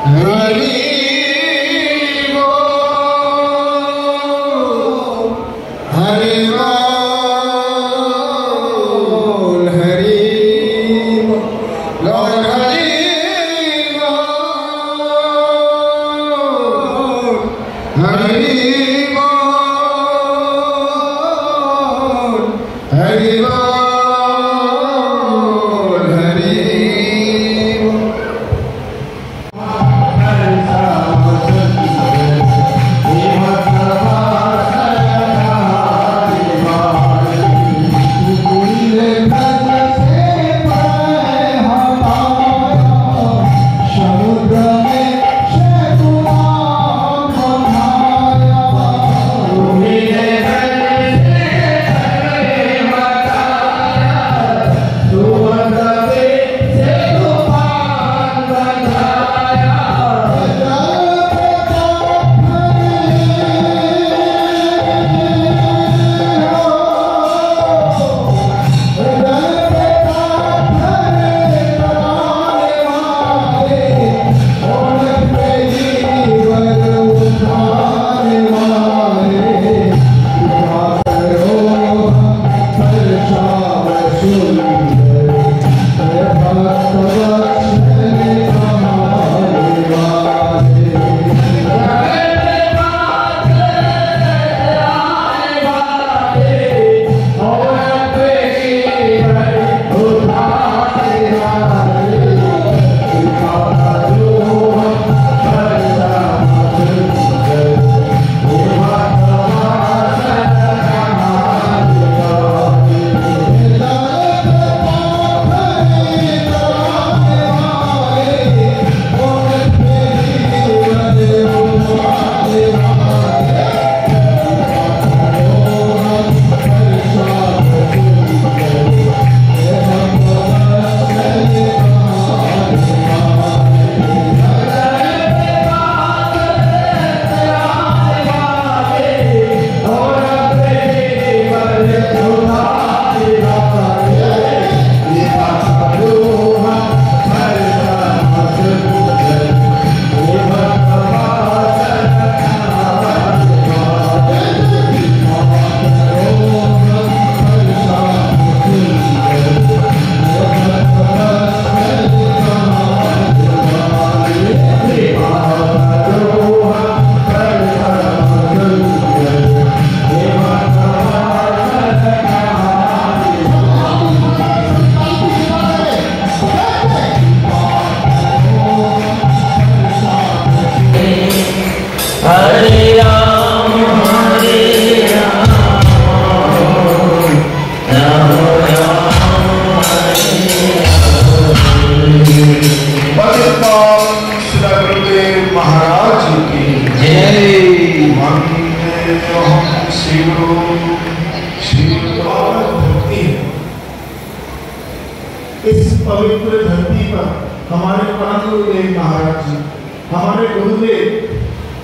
इस पवित्र धरती पर हमारे परम गुरुदेव महाराज जी, हमारे गुरुदेव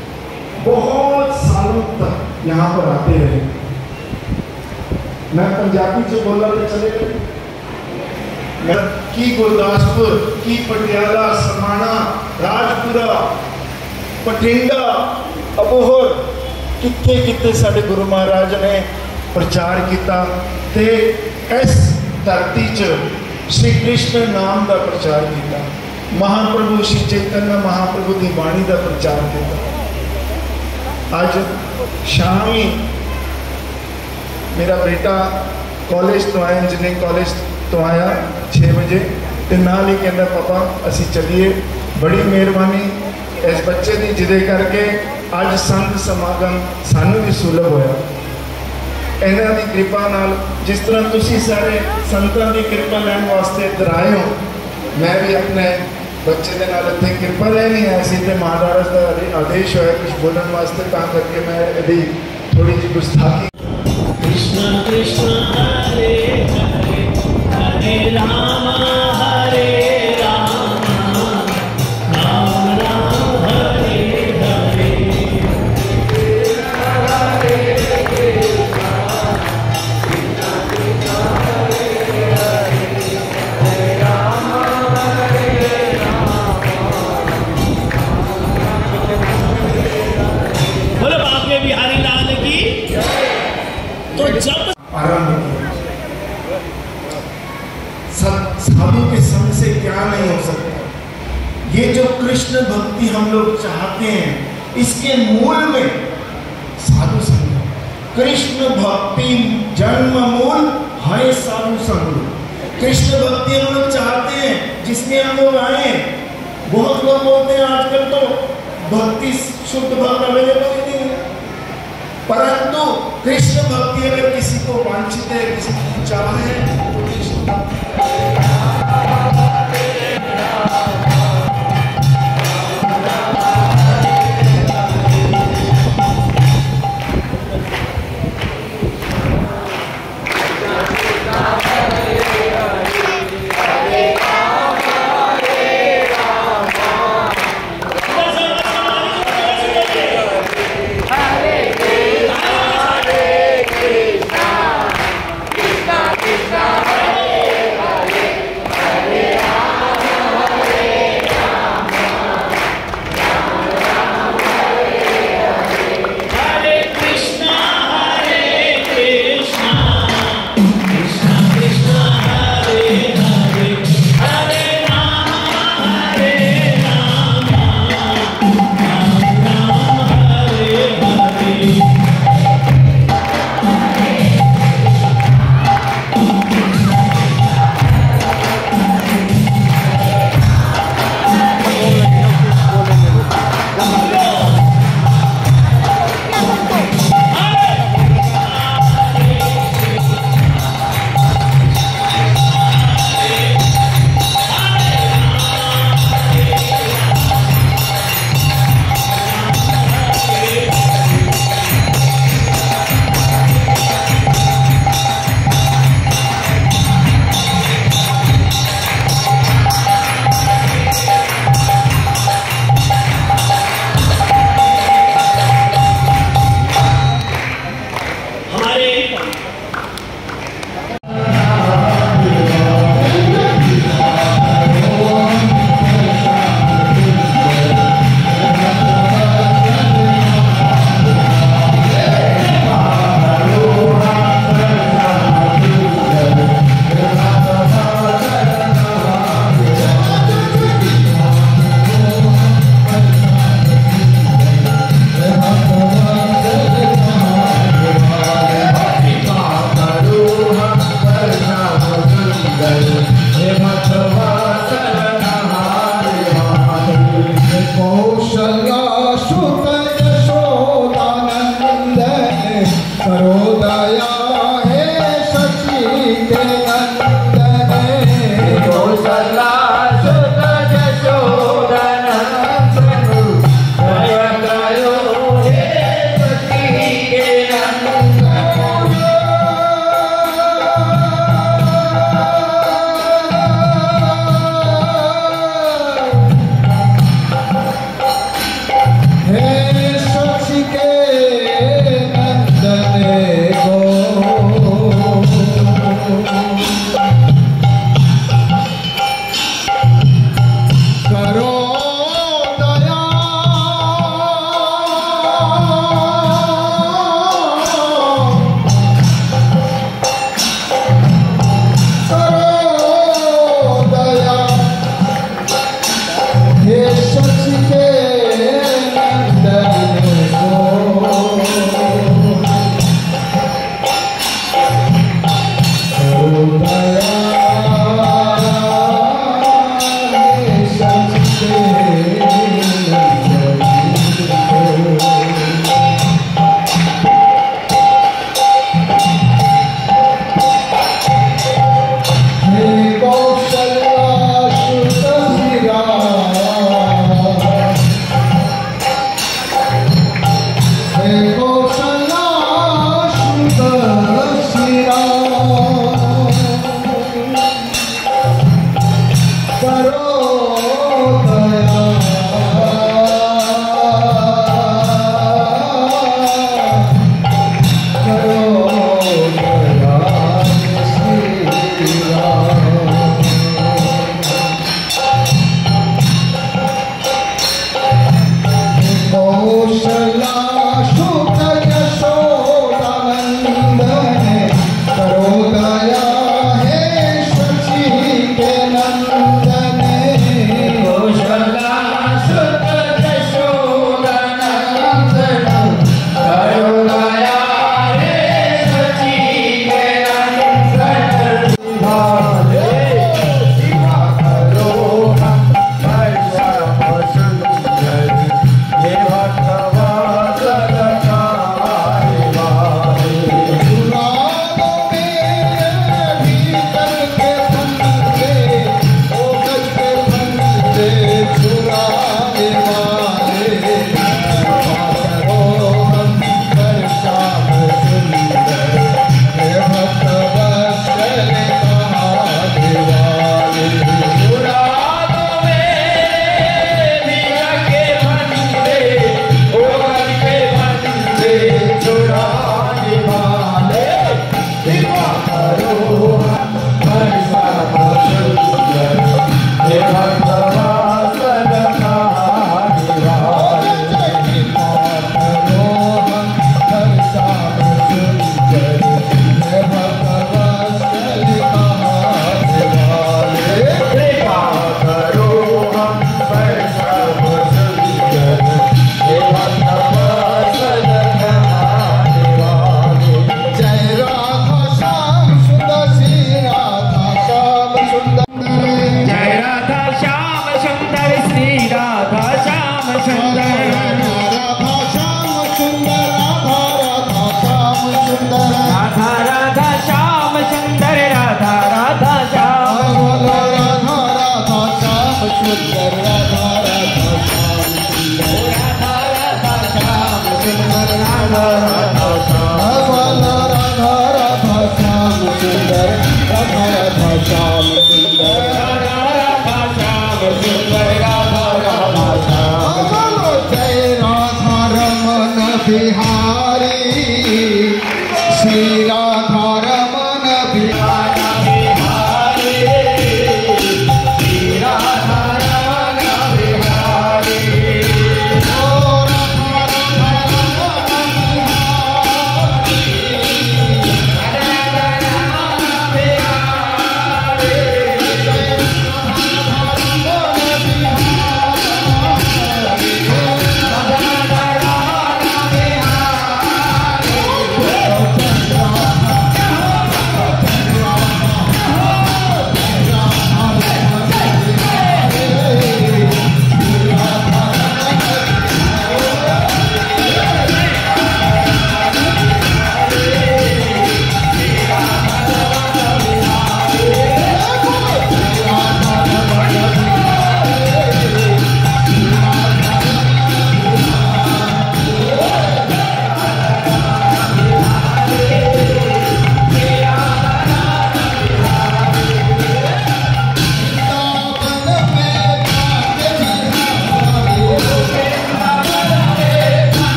बहुत सालों तक यहाँ पर आते रहे। मैं पंजाबी जो बोला तो चले की गुरदासपुर की पटियाला समाना राजपुरा पटिंडा अबोहर कितने कितने साडे गुरु महाराज ने प्रचार किया ते इस धरती च श्री कृष्ण नाम का प्रचार किया, महाप्रभु श्री चैतन्य महाप्रभु की बाणी का प्रचार किया। अज शाम ही मेरा बेटा कॉलेज तो आया, इंजीनियरिंग कॉलेज तो आया 6 बजे तो नाल ही कहना पापा असी चलीए। बड़ी मेहरबानी इस बच्चे की जिदे करके अज संत समागम सानू भी सुलभ होया। इन्हां दी कृपा नाल जिस तरह तुसी सारे संतां दी कृपा लैण वास्ते इधर आए हो, मैं भी अपने बच्चे दे नाल इत्थे कृपा लैनी है। सी ते महाराज का आदेश होया कुछ बोलने वास्ते, तां करके मैं इहदी थोड़ी जी गुस्ताखी। कृष्ण कृष्ण हरे हरे हरे राम हरे राम राम राम हरे हरे ये जो कृष्ण भक्ति हम लोग चाहते हैं, इसके मूल में साधु संग। कृष्ण भक्ति जन्म मूल है साधु संग। कृष्ण भक्ति हम लोग चाहते हैं, जिसमें हम लोग आए। बहुत लोग बोलते हैं आजकल तो भक्ति शुद्ध भक्त अवेलेबल ही नहीं है, परंतु कृष्ण भक्ति अगर किसी को वांछित है, किसी की चाह है, तो कृष्ण भक्ति Goshalla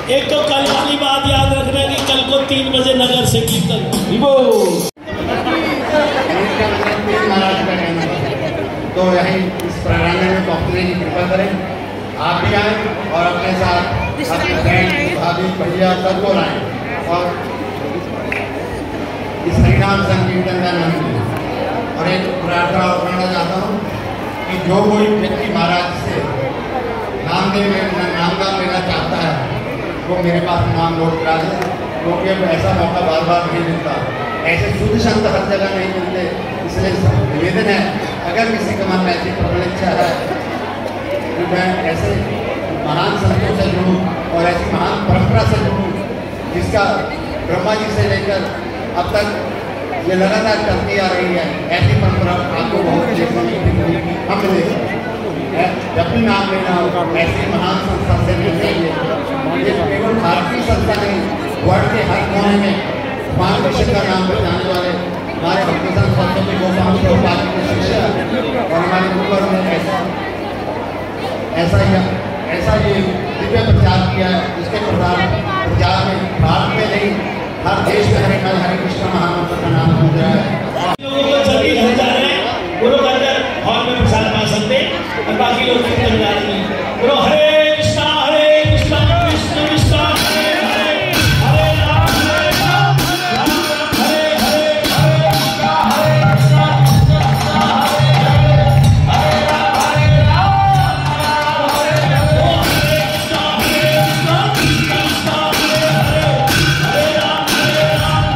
एक तो कल वाली बात याद रखना कि कल को 3 बजे नगर से कीर्तन। महाराज का कहना तो यही इस प्रांगण में पहुंचने की कृपा करें। आप भी आए और अपने साथ अपने फ्रेंड भाभी भैया सबको लाएं और इस हरिनाम संकीर्तन का नाम लें। और एक प्रार्थना और करना चाहता हूँ कि जो कोई व्यक्ति महाराज से नाम लेना चाहता है वो मेरे पास नाम नोट करा दे, क्योंकि अब ऐसा मौका बार बार नहीं मिलता। ऐसे शुद्ध संत हर जगह नहीं मिलते, इसलिए निवेदन है अगर किसी के मन में ऐसी प्रबल इच्छा है कि मैं ऐसे महान संतों से जुड़ूँ और ऐसी महान परंपरा से जुड़ूँ जिसका ब्रह्मा जी से लेकर अब तक ये लगातार चलती आ रही है, ऐसी परंपरा आपको बहुत देखने मिलेगी। हम मिलेगा जब भी नाम लेना हो ऐसी महान संस्था से मिलेंगे। ये केवल भारतीय संस्था नहीं, वर्ल्ड के हर कोने में भगवान कृष्ण का नाम बताने वाले हमारे भक्ति संत सरस्वती गोस्वामी प्रभुपाद के शिष्य और हमारे ऊपर में ऐसा ये दिव्य प्रचार किया है, जिसके प्रचार में भारत में नहीं हर देश में हरे कृष्ण महामंत्र का नाम गूंज रहा है। लोगों को जल्दी घर जा रहे हैं, गुरु के अंदर हॉल में प्रसाद भाषण दे और बाकी लोग कीर्तन गा रहे हैं। गुरु हरे कृष्णा कृष्ण कृष्ण हरे हरे, हरे राम राम राम हरे हरे, हरे कृष्णा कृष्ण कृष्ण हरे हरे, हरे राम राम हरे हरे, हरे कृष्णा कृष्ण कृष्ण हरे हरे, हरे राम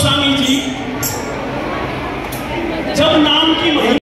गोस्वामी जी जब नाम की महिमा